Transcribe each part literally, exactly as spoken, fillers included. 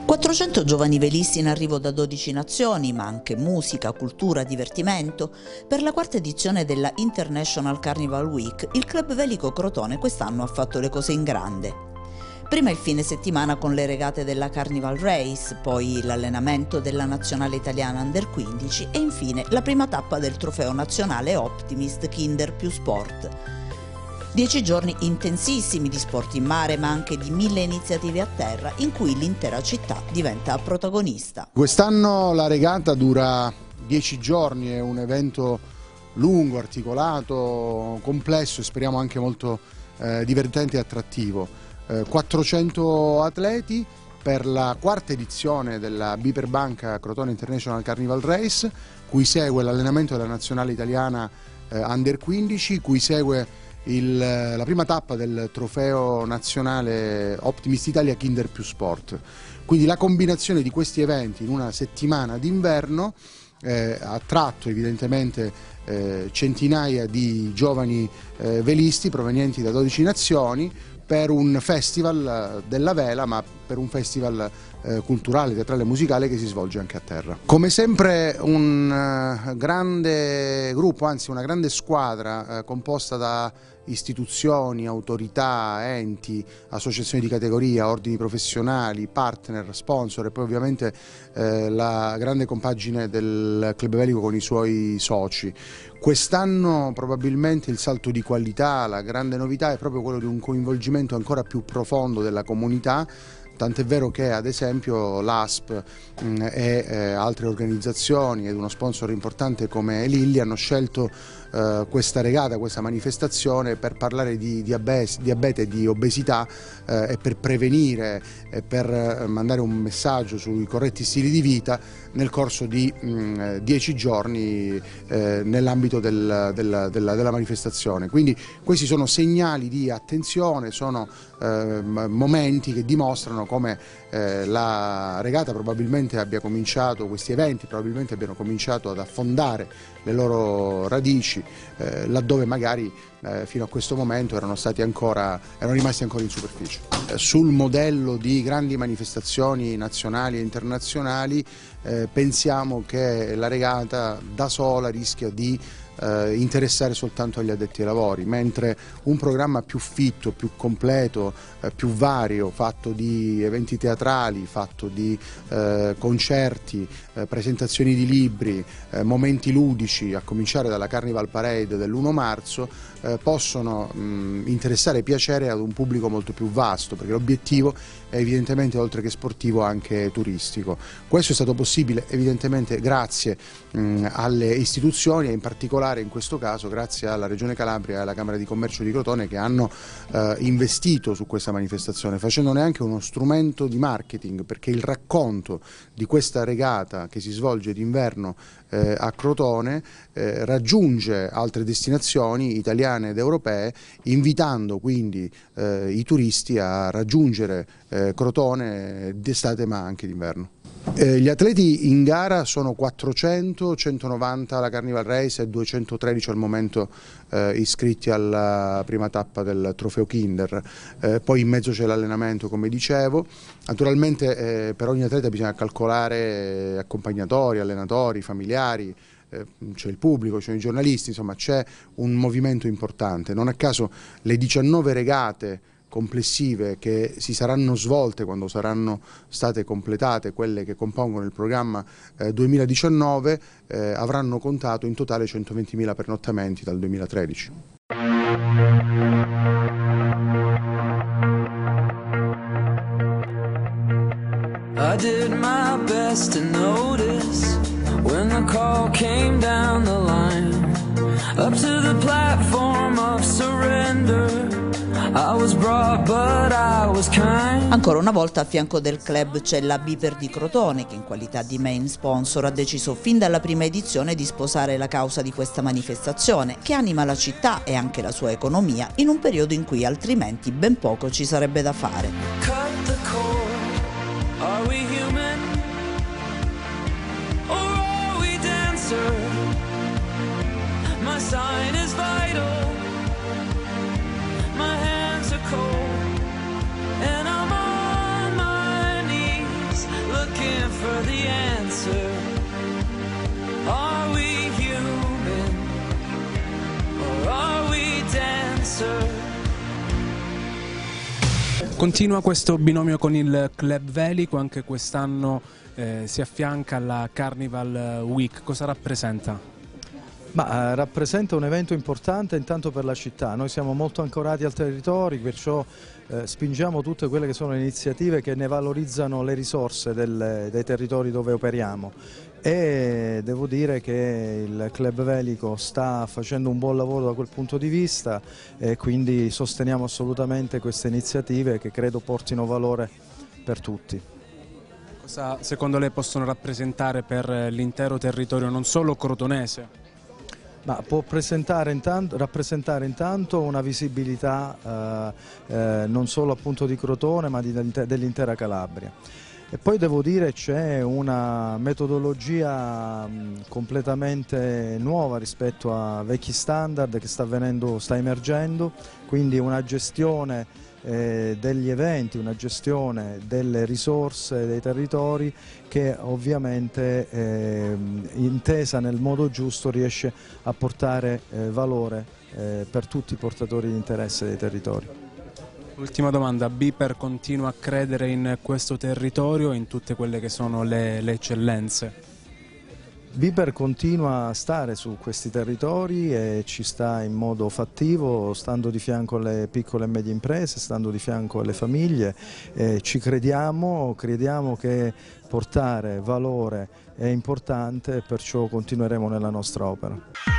quattrocento giovani velisti in arrivo da dodici nazioni, ma anche musica, cultura, divertimento. Per la quarta edizione della International Carnival Week, il Club Velico Crotone quest'anno ha fatto le cose in grande. Prima il fine settimana con le regate della Carnival Race, poi l'allenamento della nazionale italiana Under quindici e infine la prima tappa del trofeo nazionale Optimist Kinder più Sport. Dieci giorni intensissimi di sport in mare, ma anche di mille iniziative a terra, in cui l'intera città diventa protagonista. Quest'anno la regata dura dieci giorni, è un evento lungo, articolato, complesso e speriamo anche molto eh, divertente e attrattivo. Eh, quattrocento atleti per la quarta edizione della Biper Banca Crotone International Carnival Race, cui segue l'allenamento della nazionale italiana eh, Under quindici, cui segue Il, la prima tappa del trofeo nazionale Optimist Italia Kinder più Sport. Quindi la combinazione di questi eventi in una settimana d'inverno eh, ha attratto evidentemente eh, centinaia di giovani eh, velisti provenienti da dodici nazioni per un festival della vela, ma per un festival eh, culturale, teatrale e musicale che si svolge anche a terra. Come sempre un uh, grande gruppo, anzi una grande squadra eh, composta da istituzioni, autorità, enti, associazioni di categoria, ordini professionali, partner, sponsor e poi ovviamente eh, la grande compagine del Club Velico con i suoi soci. Quest'anno probabilmente il salto di qualità, la grande novità è proprio quello di un coinvolgimento ancora più profondo della comunità, tant'è vero che ad esempio l'A S P mh, e eh, altre organizzazioni ed uno sponsor importante come Lilly hanno scelto eh, questa regata, questa manifestazione per parlare di diabete e di obesità eh, e per prevenire e per mandare un messaggio sui corretti stili di vita nel corso di mh, dieci giorni eh, nell'ambito del, del, della, della manifestazione. Quindi questi sono segnali di attenzione, sono eh, momenti che dimostrano come eh, la regata probabilmente abbia cominciato, questi eventi probabilmente abbiano cominciato ad affondare le loro radici eh, laddove magari eh, fino a questo momento erano stati ancora, erano rimasti ancora in superficie. Eh, sul modello di grandi manifestazioni nazionali e internazionali eh, pensiamo che la regata da sola rischia di Eh, interessare soltanto agli addetti ai lavori, mentre un programma più fitto, più completo, eh, più vario, fatto di eventi teatrali, fatto di eh, concerti, eh, presentazioni di libri, eh, momenti ludici, a cominciare dalla Carnival Parade dell'primo marzo, eh, possono mh, interessare e piacere ad un pubblico molto più vasto, perché l'obiettivo è evidentemente oltre che sportivo anche turistico. Questo è stato possibile evidentemente grazie mh, alle istituzioni e in particolare in questo caso grazie alla Regione Calabria e alla Camera di Commercio di Crotone che hanno eh, investito su questa manifestazione, facendone anche uno strumento di marketing, perché il racconto di questa regata che si svolge d'inverno eh, a Crotone eh, raggiunge altre destinazioni italiane ed europee, invitando quindi eh, i turisti a raggiungere eh, Crotone d'estate ma anche d'inverno. Eh, gli atleti in gara sono quattrocento, centonovanta alla Carnival Race e duecentotredici al momento eh, iscritti alla prima tappa del trofeo Kinder, eh, poi in mezzo c'è l'allenamento come dicevo, naturalmente eh, per ogni atleta bisogna calcolare accompagnatori, allenatori, familiari, eh, c'è il pubblico, ci sono i giornalisti, insomma c'è un movimento importante, non a caso le diciannove regate complessive che si saranno svolte quando saranno state completate, quelle che compongono il programma eh, duemiladiciannove, eh, avranno contato in totale centoventimila pernottamenti dal duemilatredici. I did my best to notice when the call came down the line up to the platform of surrender. Ancora una volta a fianco del club c'è la Biper di Crotone che in qualità di main sponsor ha deciso fin dalla prima edizione di sposare la causa di questa manifestazione che anima la città e anche la sua economia in un periodo in cui altrimenti ben poco ci sarebbe da fare. Cold, and I'm on my knees Continua questo binomio con il Club Velico, anche quest'anno eh, si affianca alla Carnival Week. Cosa rappresenta? Ma, eh, rappresenta un evento importante intanto per la città. Noi siamo molto ancorati al territorio, perciò eh, spingiamo tutte quelle che sono le iniziative che ne valorizzano le risorse del, dei territori dove operiamo. E devo dire che il Club Velico sta facendo un buon lavoro da quel punto di vista e quindi sosteniamo assolutamente queste iniziative che credo portino valore per tutti. Cosa secondo lei possono rappresentare per l'intero territorio, non solo crotonese? Ma può intanto, rappresentare intanto una visibilità eh, eh, non solo appunto di Crotone ma dell'intera Calabria. E poi devo dire c'è una metodologia mh, completamente nuova rispetto a vecchi standard che sta, avvenendo, sta emergendo, quindi una gestione eh, degli eventi, una gestione delle risorse dei territori che ovviamente eh, intesa nel modo giusto riesce a portare eh, valore eh, per tutti i portatori di interesse dei territori. Ultima domanda, Biper continua a credere in questo territorio e in tutte quelle che sono le, le eccellenze? Biper continua a stare su questi territori e ci sta in modo fattivo, stando di fianco alle piccole e medie imprese, stando di fianco alle famiglie. Eh, ci crediamo, crediamo che portare valore è importante e perciò continueremo nella nostra opera.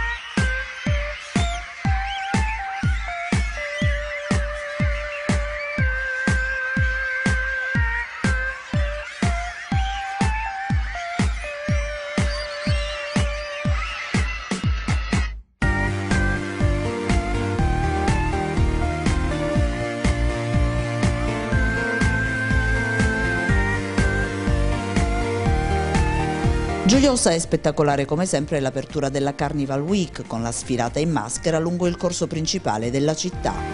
Gioiosa e spettacolare come sempre l'apertura della Carnival Week con la sfilata in maschera lungo il corso principale della città.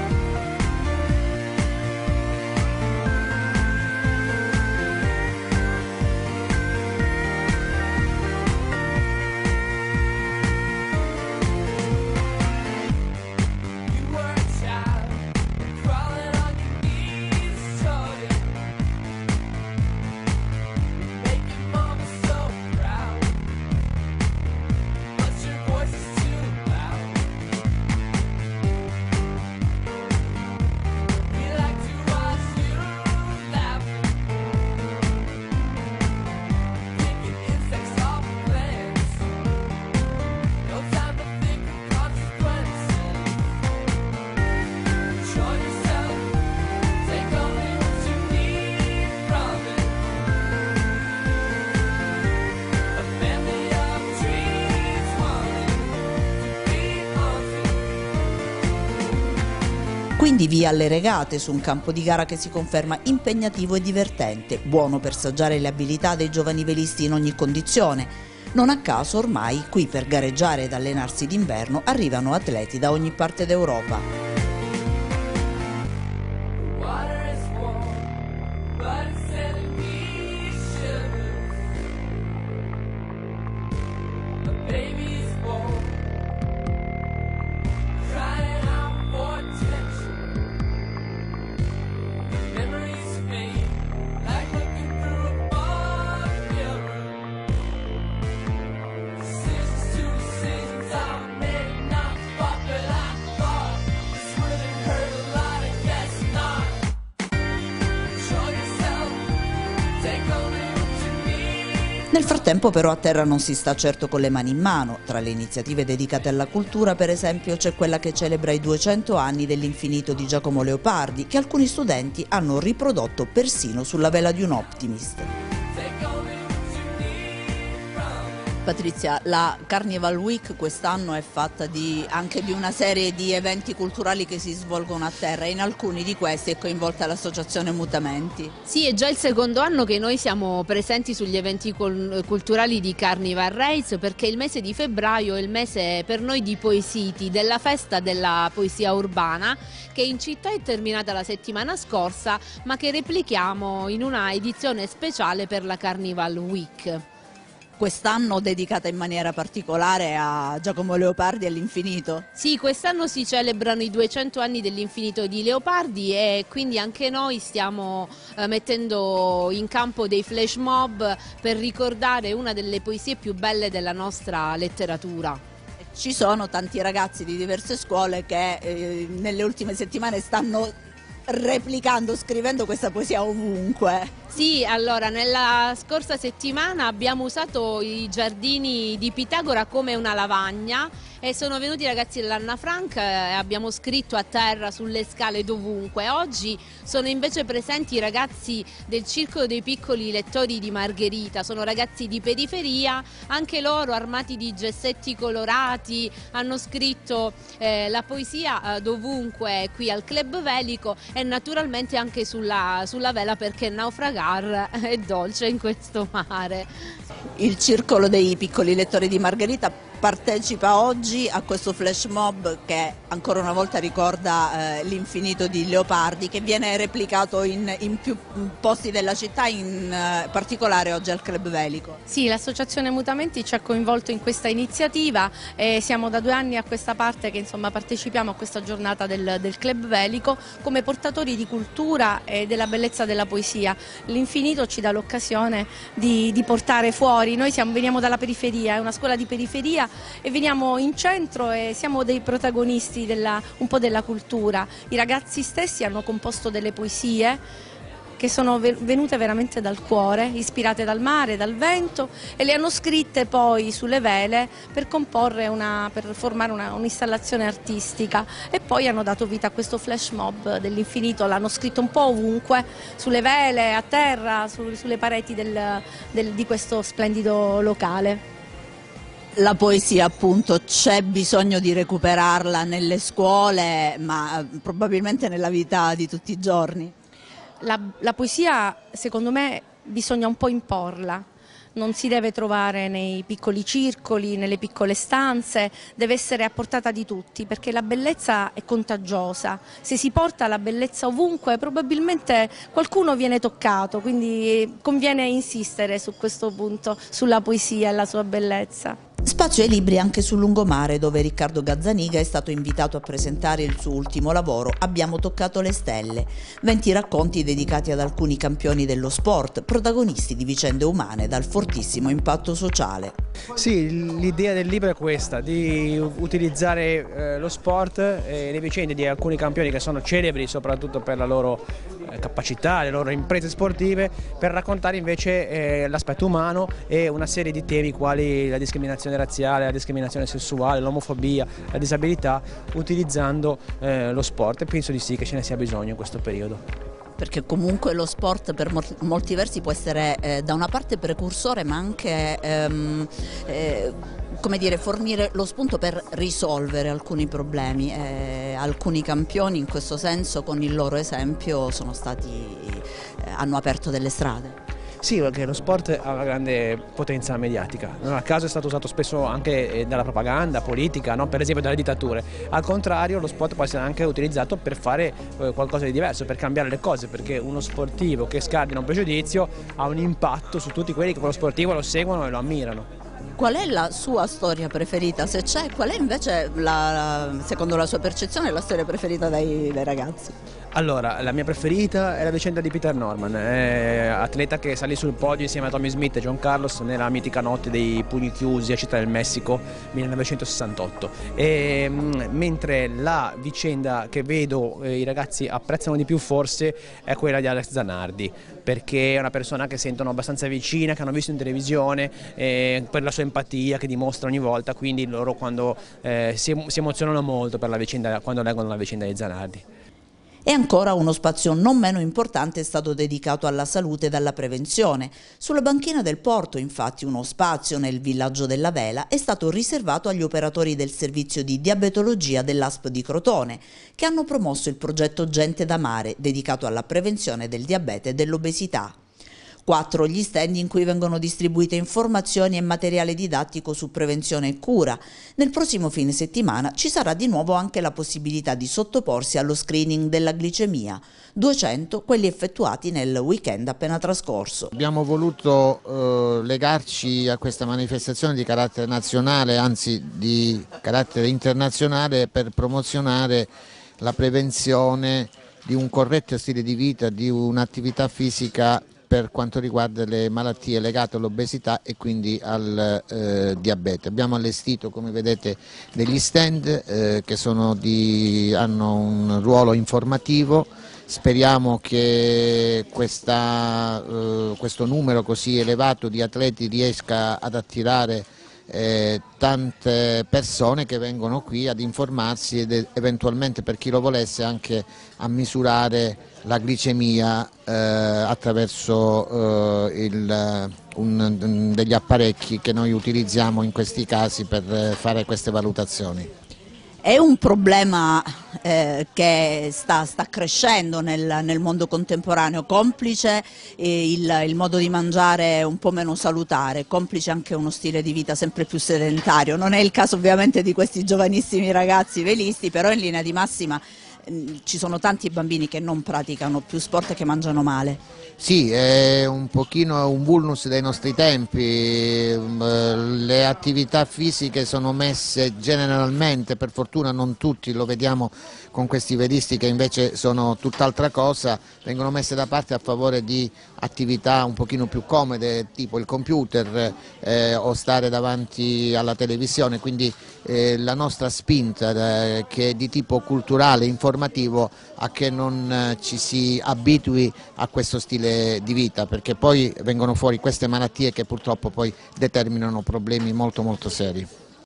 Quindi via alle regate su un campo di gara che si conferma impegnativo e divertente, buono per saggiare le abilità dei giovani velisti in ogni condizione. Non a caso ormai qui per gareggiare ed allenarsi d'inverno arrivano atleti da ogni parte d'Europa. Nel frattempo però a terra non si sta certo con le mani in mano. Tra le iniziative dedicate alla cultura, per esempio, c'è quella che celebra i duecento anni dell'Infinito di Giacomo Leopardi, che alcuni studenti hanno riprodotto persino sulla vela di un Optimist. Patrizia, la Carnival Week quest'anno è fatta di, anche di una serie di eventi culturali che si svolgono a terra e in alcuni di questi è coinvolta l'associazione Mutamenti. Sì, è già il secondo anno che noi siamo presenti sugli eventi culturali di Carnival Race, perché il mese di febbraio è il mese per noi di Poesiti, della festa della poesia urbana, che in città è terminata la settimana scorsa ma che replichiamo in una edizione speciale per la Carnival Week. quest'anno dedicata in maniera particolare a Giacomo Leopardi e all'infinito. Sì, quest'anno si celebrano i duecento anni dell'infinito di Leopardi e quindi anche noi stiamo eh, mettendo in campo dei flash mob per ricordare una delle poesie più belle della nostra letteratura. Ci sono tanti ragazzi di diverse scuole che eh, nelle ultime settimane stanno replicando, scrivendo questa poesia ovunque. Sì, allora nella scorsa settimana abbiamo usato i giardini di Pitagora come una lavagna e sono venuti i ragazzi dell'Anna Frank e abbiamo scritto a terra, sulle scale, dovunque. Oggi sono invece presenti i ragazzi del Circolo dei Piccoli Lettori di Margherita, sono ragazzi di periferia, anche loro armati di gessetti colorati, hanno scritto eh, la poesia eh, dovunque qui al Club Velico e naturalmente anche sulla, sulla vela, perché naufragar è dolce in questo mare. Il Circolo dei Piccoli Lettori di Margherita partecipa oggi a questo flash mob che ancora una volta ricorda eh, l'infinito di Leopardi, che viene replicato in, in più posti della città, in eh, particolare oggi al Club Velico. Sì, l'associazione Mutamenti ci ha coinvolto in questa iniziativa e siamo da due anni a questa parte che insomma partecipiamo a questa giornata del, del Club Velico come portatori di cultura e della bellezza della poesia. L'infinito ci dà l'occasione di, di portare fuori, noi siamo, veniamo dalla periferia, è una scuola di periferia e veniamo in centro e siamo dei protagonisti della, un po' della cultura. I ragazzi stessi hanno composto delle poesie che sono venute veramente dal cuore, ispirate dal mare, dal vento, e le hanno scritte poi sulle vele per comporre una, per formare un'installazione artistica, e poi hanno dato vita a questo flash mob dell'infinito. L'hanno scritto un po' ovunque, sulle vele, a terra, su, sulle pareti del, del, di questo splendido locale. La poesia, appunto, c'è bisogno di recuperarla nelle scuole, ma probabilmente nella vita di tutti i giorni. La, la poesia, secondo me, bisogna un po' imporla. Non si deve trovare nei piccoli circoli, nelle piccole stanze, deve essere a portata di tutti, perché la bellezza è contagiosa. Se si porta la bellezza ovunque, probabilmente qualcuno viene toccato, quindi conviene insistere su questo punto, sulla poesia e la sua bellezza. Spazio ai libri anche sul lungomare, dove Riccardo Gazzaniga è stato invitato a presentare il suo ultimo lavoro, Abbiamo toccato le stelle. venti racconti dedicati ad alcuni campioni dello sport, protagonisti di vicende umane dal fortissimo impatto sociale. Sì, l'idea del libro è questa, di utilizzare eh, lo sport e le vicende di alcuni campioni che sono celebri soprattutto per la loro eh, capacità, le loro imprese sportive, per raccontare invece eh, l'aspetto umano e una serie di temi quali la discriminazione razziale, la discriminazione sessuale, l'omofobia, la disabilità, utilizzando eh, lo sport, e penso di sì che ce ne sia bisogno in questo periodo. Perché comunque lo sport per molti versi può essere eh, da una parte precursore, ma anche ehm, eh, come dire, fornire lo spunto per risolvere alcuni problemi. Eh, alcuni campioni in questo senso, con il loro esempio, sono stati, eh, hanno aperto delle strade. Sì, perché lo sport ha una grande potenza mediatica, non a caso è stato usato spesso anche dalla propaganda politica, no? Per esempio dalle dittature. Al contrario, lo sport può essere anche utilizzato per fare eh, qualcosa di diverso, per cambiare le cose, perché uno sportivo che scardina un pregiudizio ha un impatto su tutti quelli che quello sportivo lo seguono e lo ammirano. Qual è la sua storia preferita, se c'è? Qual è invece, la, secondo la sua percezione, la storia preferita dai, dai ragazzi? Allora, la mia preferita è la vicenda di Peter Norman, è atleta che salì sul podio insieme a Tommy Smith e John Carlos nella mitica notte dei pugni chiusi a Città del Messico millenovecentosessantotto. E, mentre la vicenda che vedo eh, i ragazzi apprezzano di più forse è quella di Alex Zanardi, perché è una persona che sentono abbastanza vicina, che hanno visto in televisione, eh, per la sua empatia che dimostra ogni volta, quindi loro quando eh, si, si emozionano molto per la vicenda, quando leggono la vicenda di Zanardi. E ancora uno spazio non meno importante è stato dedicato alla salute e alla prevenzione. Sulla banchina del porto, infatti, uno spazio nel villaggio della Vela è stato riservato agli operatori del servizio di diabetologia dell'A S P di Crotone, che hanno promosso il progetto Gente da Mare, dedicato alla prevenzione del diabete e dell'obesità. Quattro gli stand in cui vengono distribuite informazioni e materiale didattico su prevenzione e cura. Nel prossimo fine settimana ci sarà di nuovo anche la possibilità di sottoporsi allo screening della glicemia, duecento quelli effettuati nel weekend appena trascorso. Abbiamo voluto eh, legarci a questa manifestazione di carattere nazionale, anzi di carattere internazionale, per promozionare la prevenzione di un corretto stile di vita, di un'attività fisica per quanto riguarda le malattie legate all'obesità e quindi al eh, diabete. Abbiamo allestito, come vedete, degli stand eh, che sono di, hanno un ruolo informativo. Speriamo che questa, eh, questo numero così elevato di atleti riesca ad attirare eh, tante persone che vengono qui ad informarsi ed eventualmente, per chi lo volesse, anche a misurare la glicemia eh, attraverso eh, il, un, degli apparecchi che noi utilizziamo in questi casi per fare queste valutazioni. È un problema eh, che sta, sta crescendo nel, nel mondo contemporaneo, complice eh, il, il modo di mangiare un po' meno salutare, complice anche uno stile di vita sempre più sedentario. Non è il caso ovviamente di questi giovanissimi ragazzi velisti, però in linea di massima eh, ci sono tanti bambini che non praticano più sport e che mangiano male. Sì, è un pochino un vulnus dei nostri tempi, le attività fisiche sono messe generalmente, per fortuna non tutti, lo vediamo con questi velisti che invece sono tutt'altra cosa, vengono messe da parte a favore di attività un pochino più comode, tipo il computer eh, o stare davanti alla televisione, quindi eh, la nostra spinta eh, che è di tipo culturale, informativo, a che non eh, ci si abitui a questo stile di vita, perché poi vengono fuori queste malattie che purtroppo poi determinano problemi molto molto seri.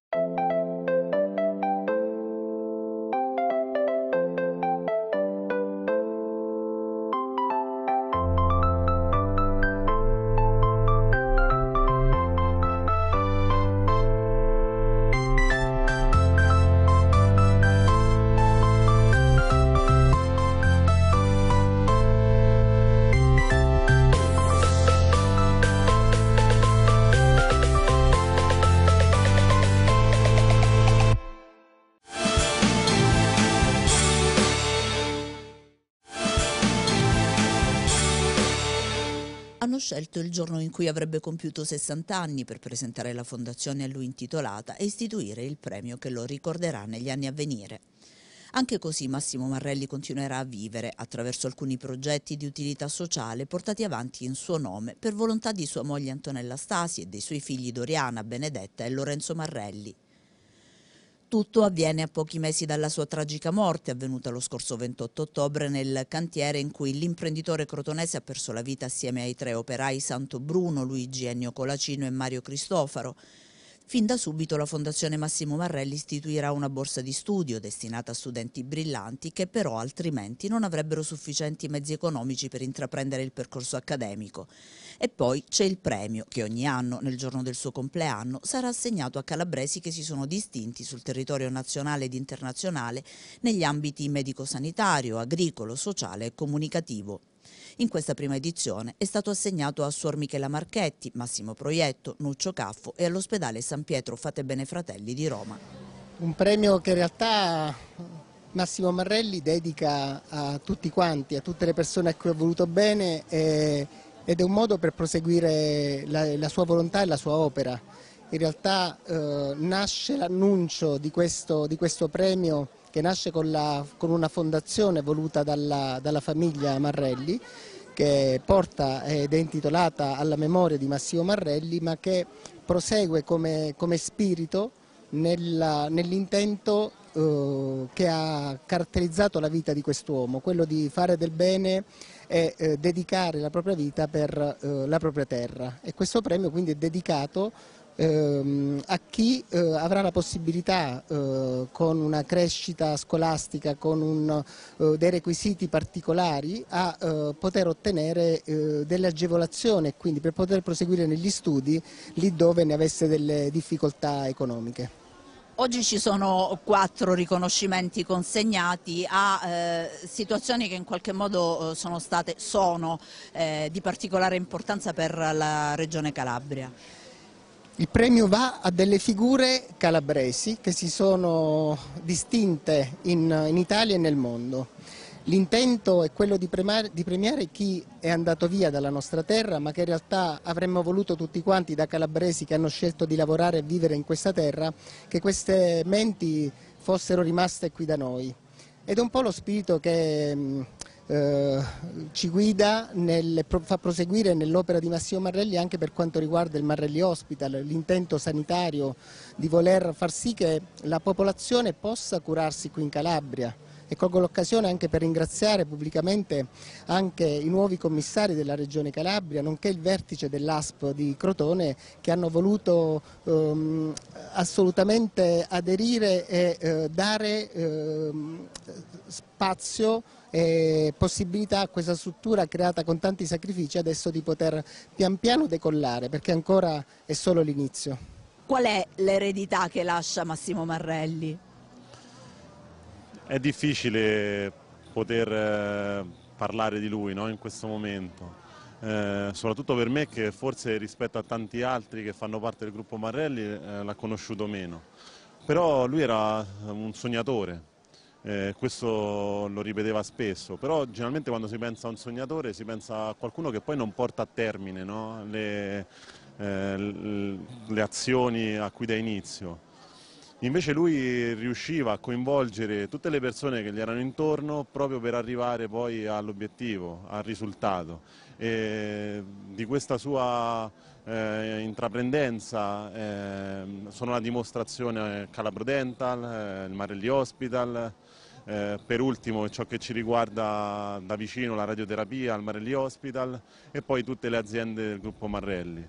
Hanno scelto il giorno in cui avrebbe compiuto sessanta anni per presentare la fondazione a lui intitolata e istituire il premio che lo ricorderà negli anni a venire. Anche così Massimo Marrelli continuerà a vivere attraverso alcuni progetti di utilità sociale portati avanti in suo nome per volontà di sua moglie Antonella Stasi e dei suoi figli Doriana, Benedetta e Lorenzo Marrelli. Tutto avviene a pochi mesi dalla sua tragica morte, avvenuta lo scorso ventotto ottobre nel cantiere in cui l'imprenditore crotonese ha perso la vita assieme ai tre operai Santo Bruno, Luigi Ennio Colacino e Mario Cristofaro. Fin da subito la Fondazione Massimo Marrelli istituirà una borsa di studio destinata a studenti brillanti che però altrimenti non avrebbero sufficienti mezzi economici per intraprendere il percorso accademico. E poi c'è il premio che ogni anno, nel giorno del suo compleanno, sarà assegnato a calabresi che si sono distinti sul territorio nazionale ed internazionale negli ambiti medico-sanitario, agricolo, sociale e comunicativo. In questa prima edizione è stato assegnato a Suor Michela Marchetti, Massimo Proietto, Nuccio Caffo e all'ospedale San Pietro Fatebbene Fratelli di Roma. Un premio che in realtà Massimo Marrelli dedica a tutti quanti, a tutte le persone a cui ha voluto bene e, ed è un modo per proseguire la, la sua volontà e la sua opera. In realtà eh, nasce l'annuncio di questo, di questo premio che nasce con, la, con una fondazione voluta dalla, dalla famiglia Marrelli, che porta ed è intitolata alla memoria di Massimo Marrelli, ma che prosegue come, come spirito nell'intento eh, che ha caratterizzato la vita di quest'uomo, quello di fare del bene e eh, dedicare la propria vita per eh, la propria terra. E questo premio quindi è dedicato a chi eh, avrà la possibilità eh, con una crescita scolastica, con un, eh, dei requisiti particolari a eh, poter ottenere eh, delle agevolazioni e quindi per poter proseguire negli studi lì dove ne avesse delle difficoltà economiche. Oggi ci sono quattro riconoscimenti consegnati a eh, situazioni che in qualche modo eh, sono state, sono eh, di particolare importanza per la Regione Calabria. Il premio va a delle figure calabresi che si sono distinte in, in Italia e nel mondo. L'intento è quello di premiare, di premiare chi è andato via dalla nostra terra, ma che in realtà avremmo voluto tutti quanti, da calabresi che hanno scelto di lavorare e vivere in questa terra, che queste menti fossero rimaste qui da noi. Ed è un po' lo spirito che eh, ci guida, nel, fa proseguire nell'opera di Massimo Marrelli anche per quanto riguarda il Marrelli Hospital, l'intento sanitario di voler far sì che la popolazione possa curarsi qui in Calabria. E colgo l'occasione anche per ringraziare pubblicamente anche i nuovi commissari della Regione Calabria, nonché il vertice dell'A S P di Crotone, che hanno voluto ehm, assolutamente aderire e eh, dare ehm, spazio e possibilità a questa struttura creata con tanti sacrifici adesso di poter pian piano decollare, perché ancora è solo l'inizio. Qual è l'eredità che lascia Massimo Marrelli? È difficile poter eh, parlare di lui, no, in questo momento, eh, soprattutto per me che forse rispetto a tanti altri che fanno parte del gruppo Marrelli eh, l'ha conosciuto meno. Però lui era un sognatore, eh, questo lo ripeteva spesso, però generalmente quando si pensa a un sognatore si pensa a qualcuno che poi non porta a termine, no, le, eh, le azioni a cui dà inizio. Invece lui riusciva a coinvolgere tutte le persone che gli erano intorno proprio per arrivare poi all'obiettivo, al risultato. E di questa sua eh, intraprendenza eh, sono la dimostrazione Calabro Dental, eh, il Marrelli Hospital, eh, per ultimo ciò che ci riguarda da vicino la radioterapia al Marrelli Hospital e poi tutte le aziende del gruppo Marrelli.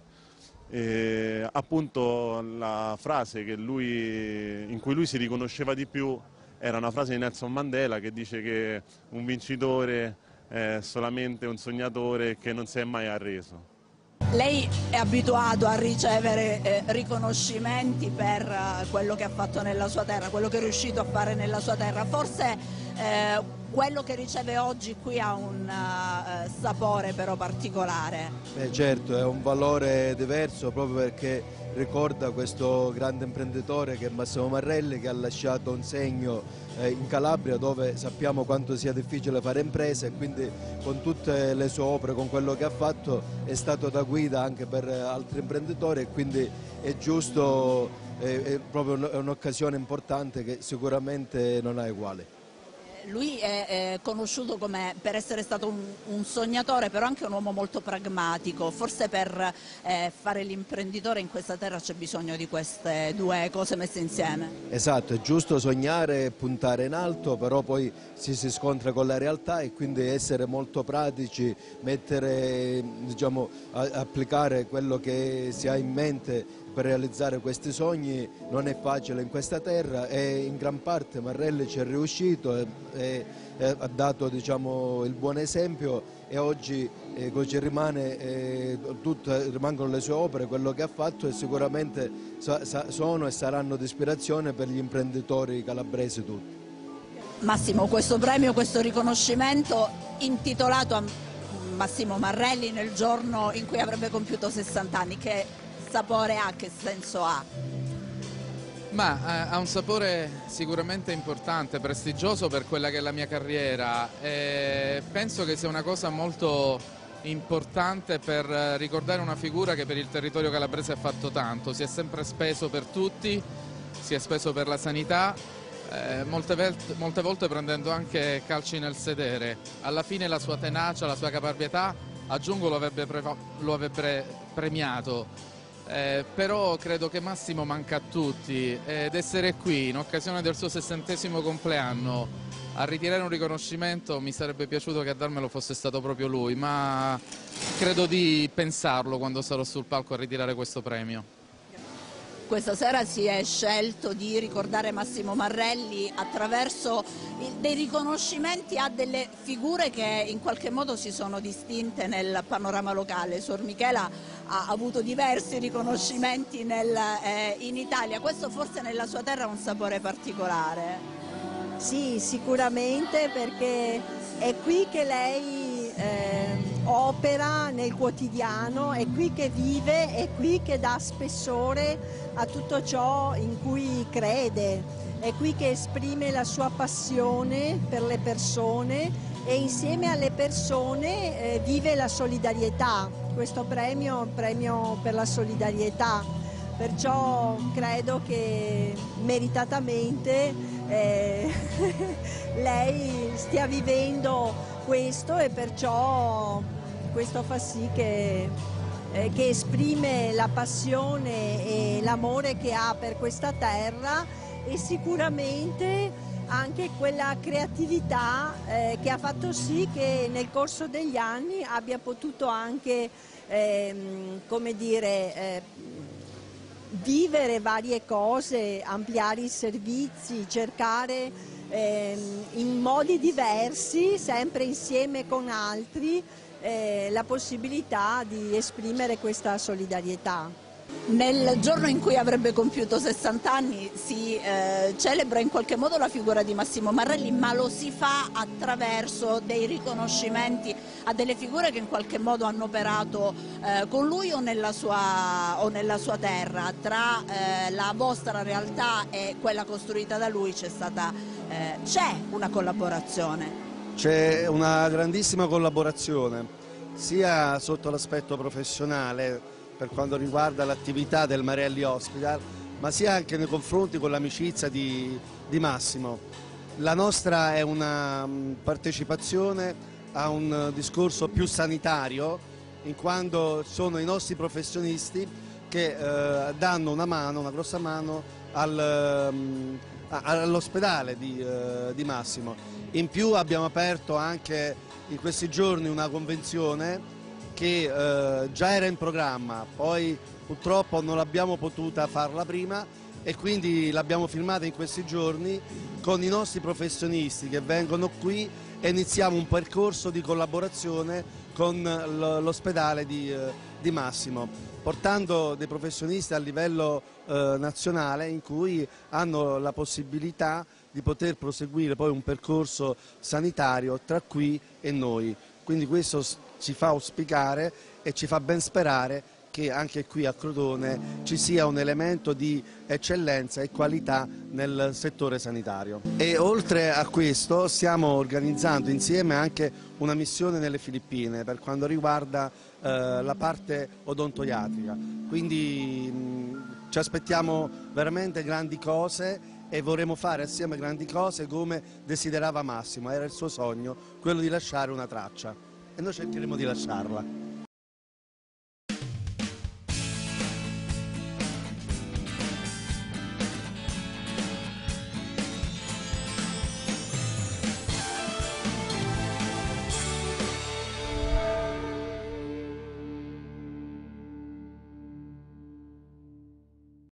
E appunto la frase che lui, in cui lui si riconosceva di più era una frase di Nelson Mandela che dice che un vincitore è solamente un sognatore che non si è mai arreso. Lei è abituato a ricevere eh, riconoscimenti per eh, quello che ha fatto nella sua terra, quello che è riuscito a fare nella sua terra. Forse eh, quello che riceve oggi qui ha un uh, sapore però particolare. Beh, certo, è un valore diverso proprio perché ricorda questo grande imprenditore che è Massimo Marrelli, che ha lasciato un segno eh, in Calabria, dove sappiamo quanto sia difficile fare imprese, e quindi con tutte le sue opere, con quello che ha fatto, è stato da guida anche per altri imprenditori, e quindi è giusto, è, è proprio un'occasione importante che sicuramente non ha uguali. Lui è eh, conosciuto come, per essere stato un, un sognatore, però anche un uomo molto pragmatico. Forse per eh, fare l'imprenditore in questa terra c'è bisogno di queste due cose messe insieme. Esatto, è giusto sognare e puntare in alto, però poi si, si scontra con la realtà, e quindi essere molto pratici, mettere, diciamo, a, applicare quello che si ha in mente per realizzare questi sogni non è facile in questa terra, e in gran parte Marrelli ci è riuscito e, e, e ha dato, diciamo, il buon esempio, e oggi eh, ci rimane, eh, tutte, rimangono le sue opere, quello che ha fatto, e sicuramente sa, sa, sono e saranno di ispirazione per gli imprenditori calabresi tutti. Massimo, questo premio, questo riconoscimento intitolato a Massimo Marrelli nel giorno in cui avrebbe compiuto sessanta anni, che sapore ha, che senso ha? Ma eh, ha un sapore sicuramente importante, prestigioso per quella che è la mia carriera, e penso che sia una cosa molto importante per ricordare una figura che per il territorio calabrese ha fatto tanto. Si è sempre speso per tutti, si è speso per la sanità, eh, molte, molte volte prendendo anche calci nel sedere. Alla fine la sua tenacia, la sua caparbietà, aggiungo, lo avrebbe, pre lo avrebbe premiato. Eh, però credo che Massimo manca a tutti, ed essere qui in occasione del suo sessantesimo compleanno a ritirare un riconoscimento, mi sarebbe piaciuto che a darmelo fosse stato proprio lui, ma credo di pensarlo quando sarò sul palco a ritirare questo premio. questa sera si è scelto di ricordare Massimo Marrelli attraverso dei riconoscimenti a delle figure che in qualche modo si sono distinte nel panorama locale. Suor Michela ha avuto diversi riconoscimenti nel, eh, in Italia, questo forse nella sua terra ha un sapore particolare. Sì, sicuramente, perché è qui che lei eh, opera nel quotidiano, è qui che vive, è qui che dà spessore a tutto ciò in cui crede, è qui che esprime la sua passione per le persone e insieme alle persone eh, vive la solidarietà. Questo premio è un premio per la solidarietà, perciò credo che meritatamente eh, lei stia vivendo questo e perciò questo fa sì che, eh, che esprime la passione e l'amore che ha per questa terra e sicuramente anche quella creatività eh, che ha fatto sì che nel corso degli anni abbia potuto anche ehm, come dire, eh, vivere varie cose, ampliare i servizi, cercare ehm, in modi diversi, sempre insieme con altri, eh, la possibilità di esprimere questa solidarietà. Nel giorno in cui avrebbe compiuto sessanta anni si eh, celebra in qualche modo la figura di Massimo Marrelli, ma lo si fa attraverso dei riconoscimenti a delle figure che in qualche modo hanno operato eh, con lui o nella sua, o nella sua terra. Tra eh, la vostra realtà e quella costruita da lui c'è stata, eh, c'è una collaborazione. C'è una grandissima collaborazione, sia sotto l'aspetto professionale, per quanto riguarda l'attività del Marelli Hospital, ma sia anche nei confronti con l'amicizia di, di Massimo. La nostra è una partecipazione a un discorso più sanitario, in quanto sono i nostri professionisti che eh, danno una mano, una grossa mano al, um, all'ospedale di, uh, di Massimo. In più abbiamo aperto anche in questi giorni una convenzione che eh, già era in programma, poi purtroppo non l'abbiamo potuta farla prima e quindi l'abbiamo firmata in questi giorni con i nostri professionisti che vengono qui e iniziamo un percorso di collaborazione con l'ospedale di, eh, di Massimo, portando dei professionisti a livello eh, nazionale in cui hanno la possibilità di poter proseguire poi un percorso sanitario tra qui e noi. Quindi questo ci fa auspicare e ci fa ben sperare che anche qui a Crotone ci sia un elemento di eccellenza e qualità nel settore sanitario. E oltre a questo stiamo organizzando insieme anche una missione nelle Filippine per quanto riguarda eh, la parte odontoiatrica, quindi mh, ci aspettiamo veramente grandi cose e vorremmo fare assieme grandi cose come desiderava Massimo, era il suo sogno, quello di lasciare una traccia e noi cercheremo di lasciarla.